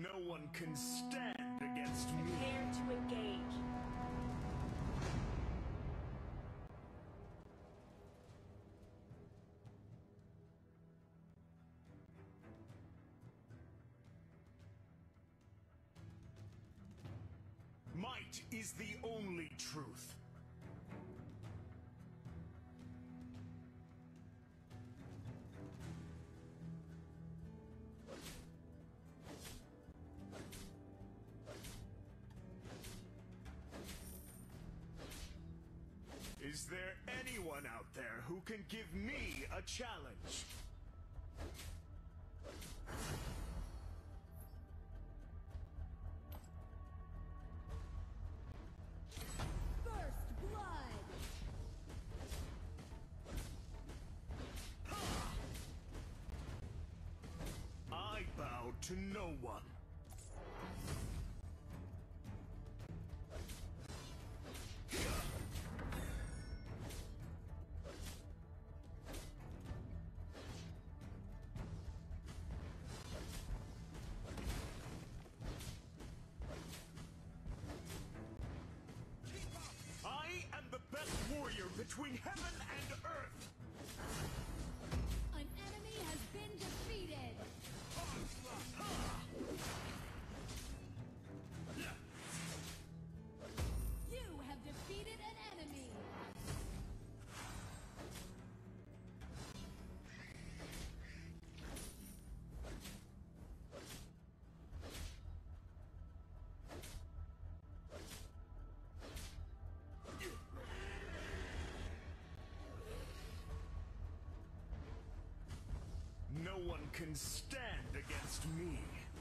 No one can stand against me. Prepare to engage. Might is the only truth. Is there anyone out there who can give me a challenge? First blood! I bow to no one. I am the best warrior between heaven and earth! An enemy has been defeated! You have defeated an enemy! No one can stand against me.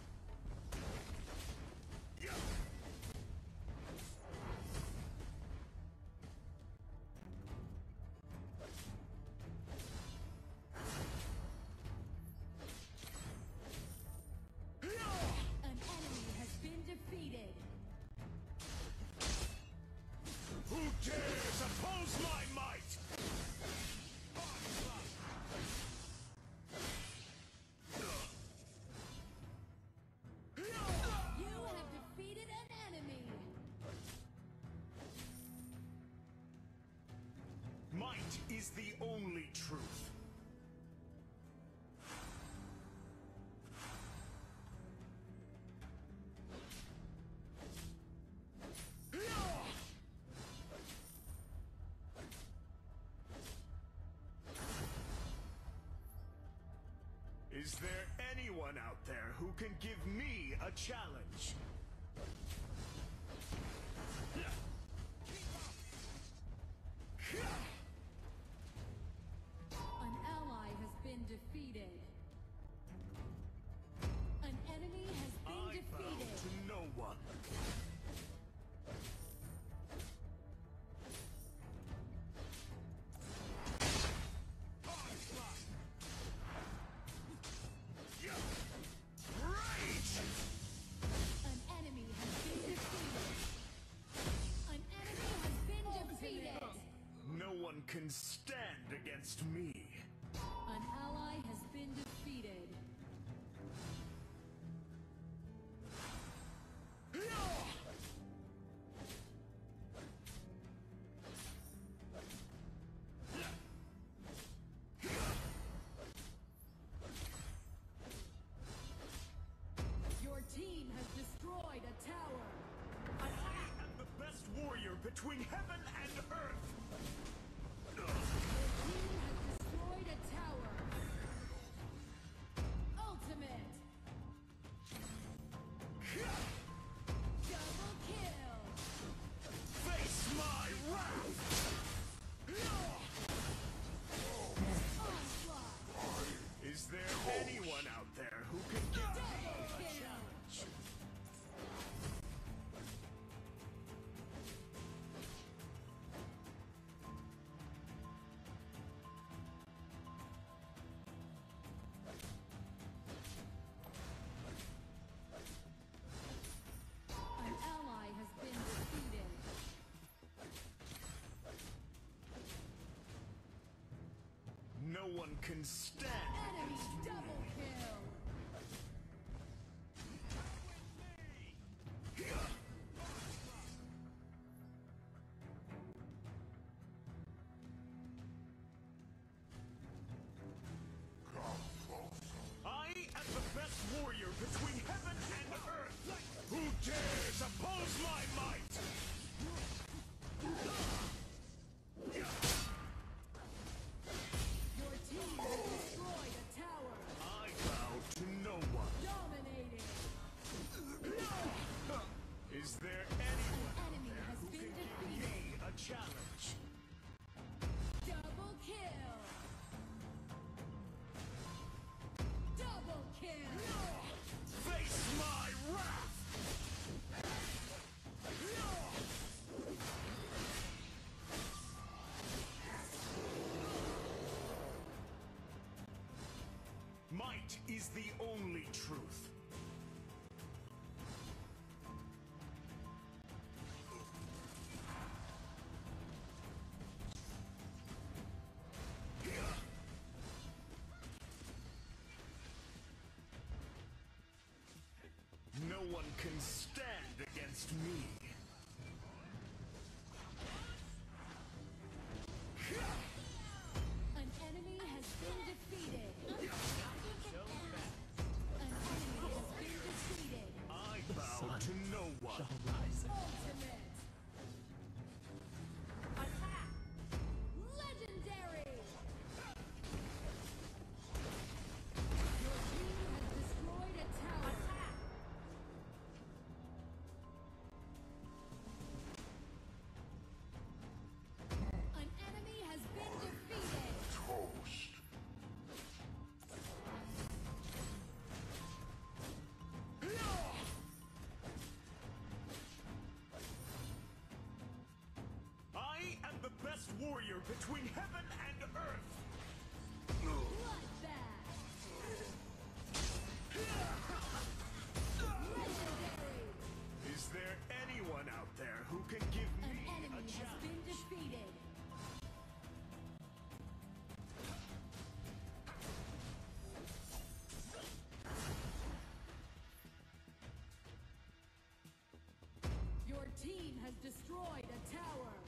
An enemy has been defeated! Who dares oppose my might? You have defeated an enemy! Might is the only truth. Is there anyone out there who can give me a challenge? An ally has been defeated. An enemy has been I bow defeated. to no one. Rage! An enemy has been defeated. An enemy has been defeated. No one can stand against me. An ally has been defeated. Your team has destroyed a tower. I am the best warrior between heaven and earth. Your team has destroyed a tower. Ultimate. Double kill. Face my wrath! Onslaught. Is there anyone out there who can give me Double a kill. challenge? An ally has been defeated. No one can stand Enemy against me. double kill. Suppose my might! Your team has destroyed a tower. I bow to no one. Dominating. Is there An anyone enemy has who been can give defeated. me a challenge? Double kill. Double kill. Face my wrath! Might is the only truth. No one can stand against me. An enemy has been defeated. An enemy has been defeated. I bow to no one. Ultimate. Attack. Legendary. Your team has destroyed a tower. Attack. An enemy has been defeated. Toast. I am the best warrior between heaven and earth. Bloodbath. Legendary. Is there anyone out there who can give An me a enemy has challenge? been defeated. Your team has destroyed a tower.